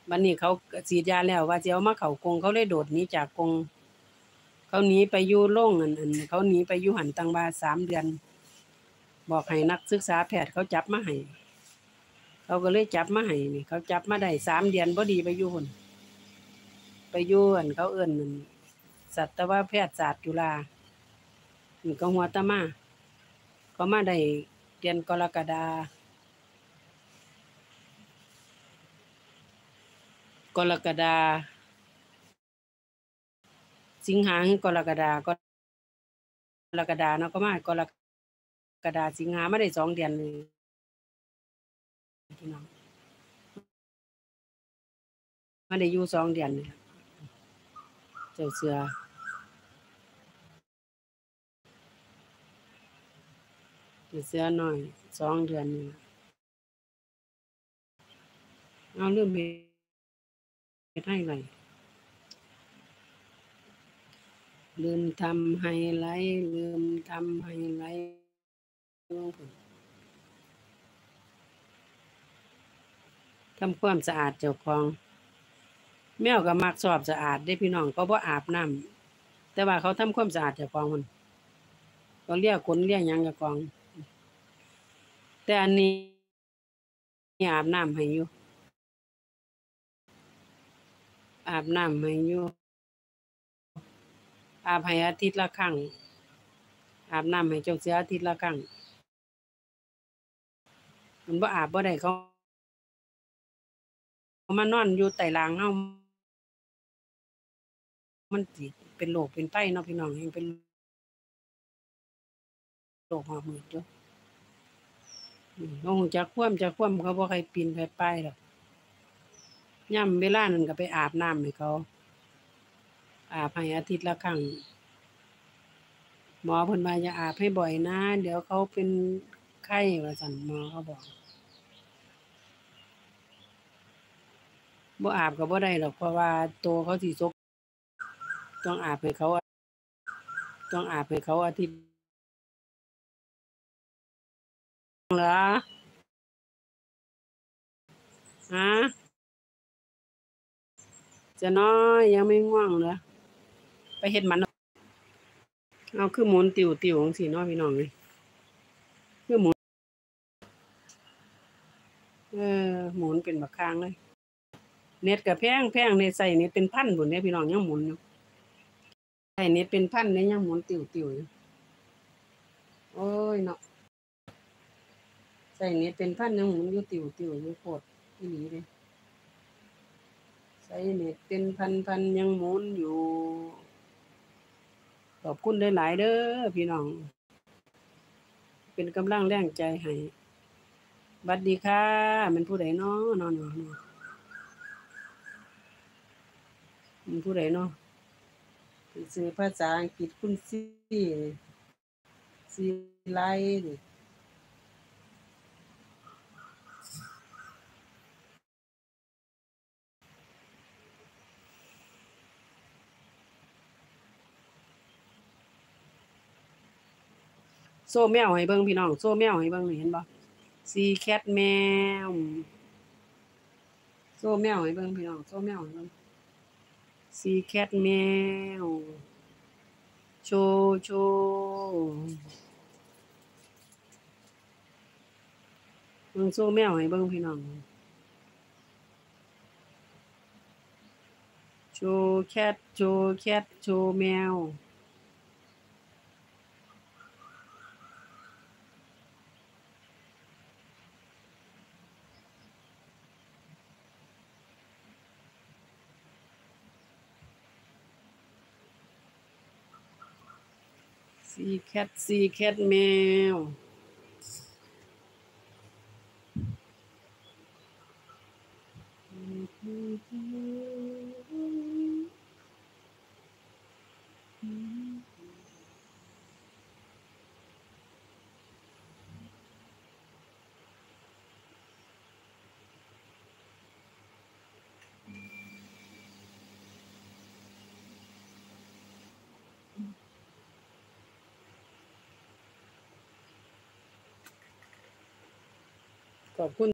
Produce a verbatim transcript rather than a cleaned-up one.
บัดนี้เขาฉีดยาแล้วว่าสิเอามาเข้ากรงเขาเลยโดดหนีจากกรงเขาหนีไปอยู่โรงอันอันเขาหนีไปอยู่หันตังว่าสามเดือนบอกให้นักศึกษาแพทย์เขาจับมาให้เขาก็เลยจับมาให้นี่เขาจับมาได้สามเดือนบ่ดีไปอยู่หุ่นไปอยู่อันเขาเอิ้นนั่นสัตวแพทยศาสตร์จุฬานี่ก็หัวตะมาเขามาได้เดือนกรกฎากรกฎาสิงหาคือกรกฎากรกฎาเนาะก็มากรกฎาสิงหามาได้สองเดือนเลยพี่น้องมาได้อยู่สองเดือนนี่เจ้าเสือเจ้าเสือน้อยสองเดือนนี่เอาลืมเฮ็ดให้ไว้ลืมทำไฮไลท์ลืมทำไฮไลท์ทำความสะอาดเจ้าของแมวก็มักชอบสะอาดเด้พี่น้องก็บ่อาบน้ำแต่ว่าเขาทำความสะอาดเจ้าของมันก็เลียขนเลียหยังเจ้าของแต่อันนี้อาบน้ำให้อยู่อาบน้ำให้อยู่อาบให้อาทิตย์ละครั้งอาบน้ำให้เจ้าเสืออาทิตย์ละครั้งมันบ่อาบบ่ได้เขามานอนอยู่ใต้รางเฮามันสิเป็นโรคเป็นไข้เนาะพี่น้องแฮ่งเป็นโรคหอบหืดอยู่อืมบ่ฮู้จักความจักความเขาบ่ใครปีนไผป่ายดอกยามเวลานั้นก็ไปอาบน้ำให้เขาอาบให้อาทิตย์ละครั้งหมอเพิ่นว่าอย่าอาบให้บ่อยนะเดี๋ยวเขาเป็นไข้ว่าซั่นหมอเขาบอกบ่อาบก็บ่ได้ดอกเพราะว่าตัวเขาสิสกต้องอาบให้เขาต้องอาบให้เขาอาทิตย์เหรอฮะจะน้อยยังไม่ง่วงเหรอไปเฮ็ดหมันเอาคือหมุนติ๋วๆจังซี่เนาะพี่น้องเอ้ยคือหมุนเออหมุนเป็นบักข้างเลยเน็ตก็แพงแพงเน็ตใช้เน็ตเป็นพันพุ่นเด้พี่น้องยังหมุนอยู่ใช้เน็ตเป็นพันเด้ยังหมุนติ๋วๆอยู่โอ๊ยเนาะใช้เน็ตเป็นพันยังหมุนอยู่ติ๋วๆอยู่โพดอีหลีเด้ใช้เน็ตเป็นพันๆยังหมุนอยู่ขอบคุณหลายๆเด้อพี่น้องเป็นกำลังแรงใจให้บัดดีค่ะแม่นผู้ใดน้อน้อน้อน้อแม่นผู้ใดน้อซื้อภาษาอังกฤษคุณซีซีไลนี่โซ่แมวให้เบิ่งพี่น้องโซ่แมวให้เบิ่งนี่เห็นบ่ซีแคทแมวโซ่แมวให้เบิ่งพี่น้องโซ่แมวให้เบิ่งซีแคทแมวโชว์โชว์เบิ่งโซ่แมวให้เบิ่งพี่น้องโชว์แคทโชว์แคทโชว์แมวซีแคทซีแคทแมวขอบคุณ